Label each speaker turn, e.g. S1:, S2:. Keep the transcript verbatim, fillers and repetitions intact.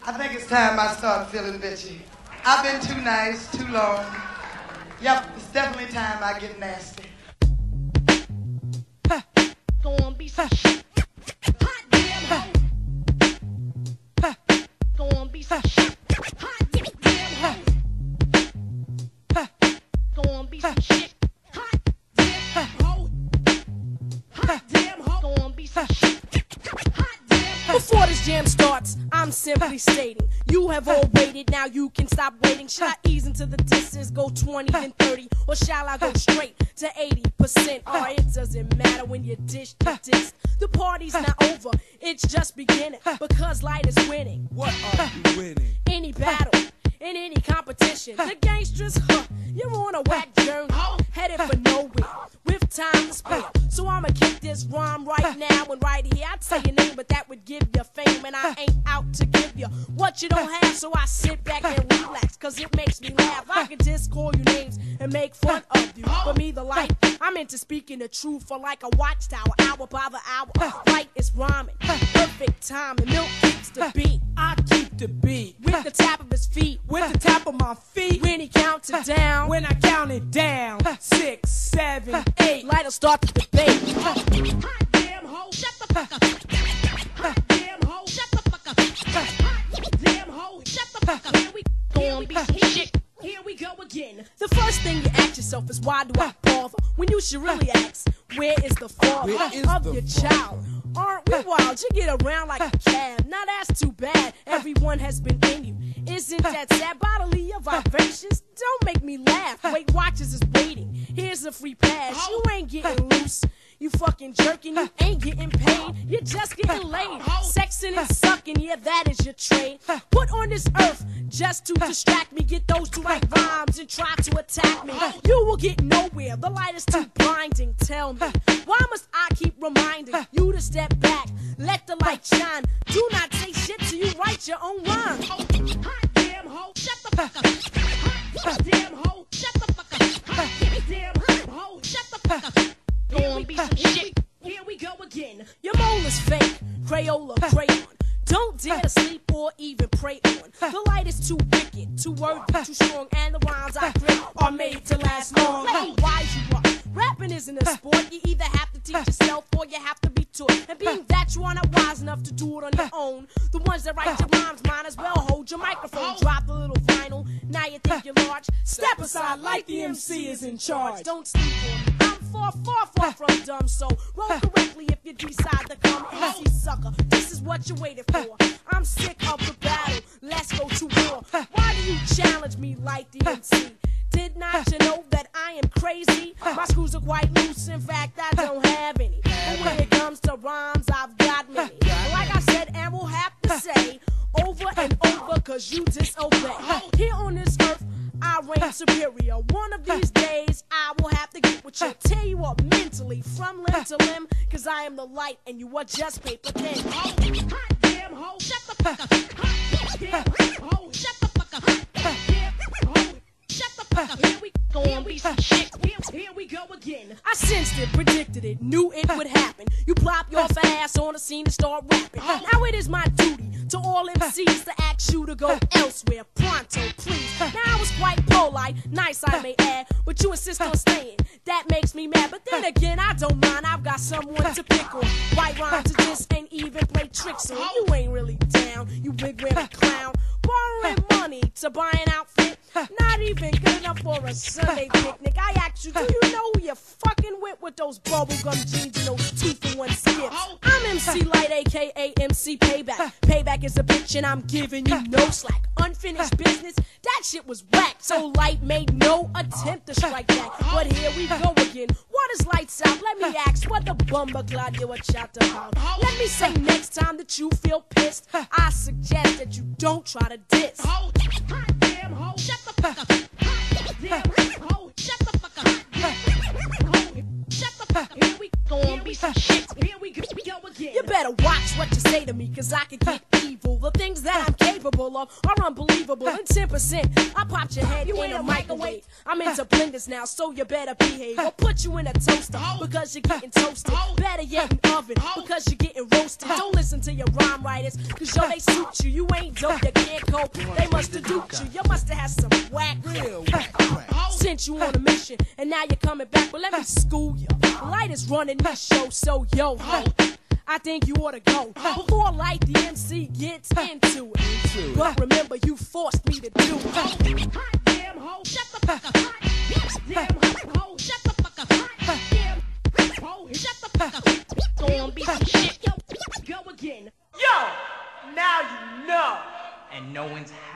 S1: I think it's time I start feeling bitchy. I've been too nice, too long. Yep, it's definitely time I get nasty.
S2: Huh. Gonna be some shit. Hot damn hoe. Huh. Gonna be some shit. Hot damn hoe. Huh. Gonna be some shit. Hot damn hoe. Hot damn hoe. Gonna be some shit. Before this jam starts, I'm simply stating, you have all waited, now you can stop waiting. Should I ease into the distance, go twenty then thirty, or shall I go straight to eighty percent? Oh, it doesn't matter when you dish the disc. The party's not over, it's just beginning, because light is winning.
S3: What are you winning?
S2: Any battle, in any competition. The gangsters, huh, you're on a whack journey, headed for nowhere, with time to spare. So I'ma kick this rhyme right now and right here. I'd say your name, but that would give you fame, and I ain't out to give you what you don't have. So I sit back and relax, cause it makes me laugh. I can just call you names and make fun of you. For me, the light, I'm into speaking the truth, for like a watchtower, hour by the hour. Light is rhyming, perfect time, and milk keeps the beat.
S3: I keep the beat
S2: With the tap of his feet,
S3: with the tap of my feet.
S2: when he counts it down,
S3: When I count it down, six, seven, eight.
S2: light'll start the debate.
S4: Hot damn hoe, shut the fuck up. Hot damn hoe, shut the fuck up. Hot damn hoe, shut the fuck up. Here we
S2: Gonna be some shit.
S4: Here we go again.
S2: The first thing you ask yourself is, why do I bother? When you should really ask, where is the father
S3: Where is
S2: of
S3: the
S2: your
S3: father?
S2: child? Aren't we wild? You get around like a cab. Now that's too bad. Everyone has been in you. Isn't that sad? Bodily your vibrations don't make me laugh. Weight Watchers is waiting. Here's a free pass. You ain't getting loose. You fucking jerking, you ain't getting paid. You're just getting laid. Sexing and sucking, yeah, that is your trade. Put on this earth just to distract me. Get those two right rhymes and try to attack me. You will get nowhere. The light is too blinding. Tell me, why must I keep reminding you to step back? Let the light shine. Do not say shit till you write your own rhyme.
S4: Hot damn hoe, shut the fuck up. Hot damn hoe, shut the fuck up. Hot damn hoe, shut the fuck up.
S2: Gonna be some shit.
S4: Here we go again.
S2: Your mole is fake, Crayola, crayon. Don't dare to sleep or even pray on. The light is too wicked, too worthy, too strong, and the rhymes I create are made to last long. Let me wise you up. Rapping isn't a sport. You either have to teach yourself or you have to be taught. And being that you are not wise enough to do it on your own, the ones that write your rhymes might as well hold your microphone. Drop the little vinyl. Now you think you're large. Step aside like the M C is in charge. Don't sleep on me. I'm far, far, far from dumb, so roll correctly if you decide to come M C sucker. This is what you waited for. I'm sick of the battle. Let's go to war. Why do you challenge me like the M C? Did not you know that I am crazy? My screws are quite loose. In fact, I don't have any. And when it comes to rhymes, I've got many. Like I said, and we'll have to say over and over, cause you disobey. Here on this earth, I reign superior. One of these days, I will have to get with you. Tear you up mentally from limb to limb, cause I am the light and you are just paper thin.
S4: Hot damn hoe, shut the fuck up. Hot damn hoe, shut the fuck up. Hot damn hoe, shut the fuck up. Here we
S2: Gonna be some shit.
S4: Here, here we go again.
S2: I sensed it, predicted it, knew it would happen. You plop your fat ass on the scene and start rapping. Now it is my duty to all M Cs to ask you to go elsewhere. Pronto, please. Now I was quite polite, nice I may add, but you insist on staying. That makes me mad, but then again I don't mind. I've got someone to pick on. White rhymes to this ain't even play tricks on. You ain't really down, you big red clown. Borrowing money to buy an outfit, not even good enough for a Sunday picnic. I asked you, do you know who you're fucking with with those bubblegum jeans and those two-for-one skips? I'm M C Light, aka M C Payback. Payback is a bitch and I'm giving you no slack. Unfinished business, that shit was whack. So Light made no attempt to strike back. But here we go again. What is Lights Out? Let me ask, what the bumper clod you were chat about? Let me say next time that you feel pissed, I suggest that you don't try to diss.
S4: Hot damn hoe, shut the fuck up. Hot damn hoe, shut the fuck up. Hoe, shut the fuck up. Here we
S2: Gonna be some shit.
S4: Here we go, we go again.
S2: You better watch what you say to me, cause I can get evil. The things that I'm capable of are unbelievable. And ten percent, I popped your head in a microwave. I'm into blenders now, so you better behave. I'll put you in a toaster, because you're getting toasted. Better yet, an oven, because you're getting roasted. Don't listen to your rhyme writers, cause yo, they suit you. You ain't dope, you hope they must have duped you. You must have had some whack real whack crap. Sent you on a mission, and now you're coming back. But let me school you. Light is running this show, so yo ho. I think you ought to go before Light the M C gets into it. But remember, you forced me to do it.
S4: Hot damn ho, shut the fuck up. Hot damn ho, shut the fuck up. Hot damn ho, shut the fuck up. Gonna be some shit, yo, go again.
S3: Yo, now you know.
S5: And no one's